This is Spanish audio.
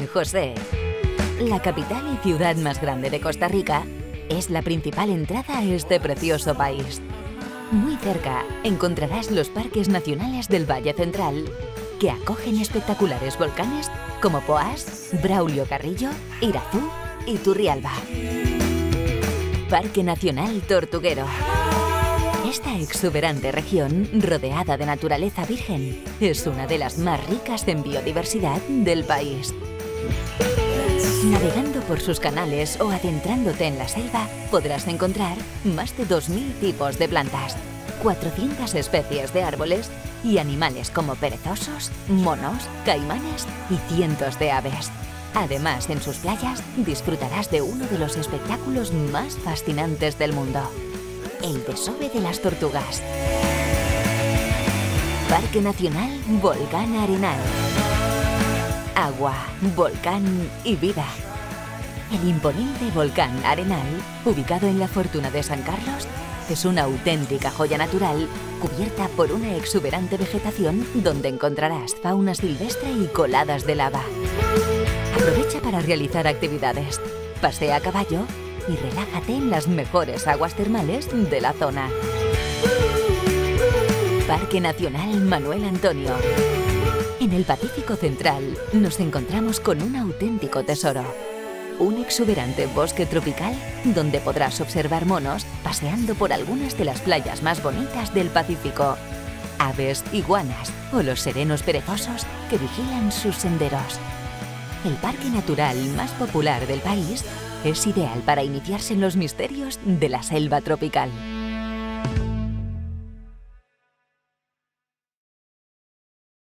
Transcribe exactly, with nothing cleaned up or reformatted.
José, la capital y ciudad más grande de Costa Rica, es la principal entrada a este precioso país. Muy cerca encontrarás los parques nacionales del Valle Central, que acogen espectaculares volcanes como Poás, Braulio Carrillo, Irazú y Turrialba. Parque Nacional Tortuguero. Esta exuberante región, rodeada de naturaleza virgen, es una de las más ricas en biodiversidad del país. Navegando por sus canales o adentrándote en la selva, podrás encontrar más de dos mil tipos de plantas, cuatrocientas especies de árboles y animales como perezosos, monos, caimanes y cientos de aves. Además, en sus playas disfrutarás de uno de los espectáculos más fascinantes del mundo: el desove de las tortugas. Parque Nacional Volcán Arenal. Agua, volcán y vida. El imponente volcán Arenal, ubicado en la Fortuna de San Carlos, es una auténtica joya natural cubierta por una exuberante vegetación donde encontrarás fauna silvestre y coladas de lava. Aprovecha para realizar actividades, pasea a caballo y relájate en las mejores aguas termales de la zona. Parque Nacional Manuel Antonio. En el Pacífico Central nos encontramos con un auténtico tesoro: un exuberante bosque tropical donde podrás observar monos paseando por algunas de las playas más bonitas del Pacífico, aves, iguanas o los serenos perezosos que vigilan sus senderos. El parque natural más popular del país es ideal para iniciarse en los misterios de la selva tropical.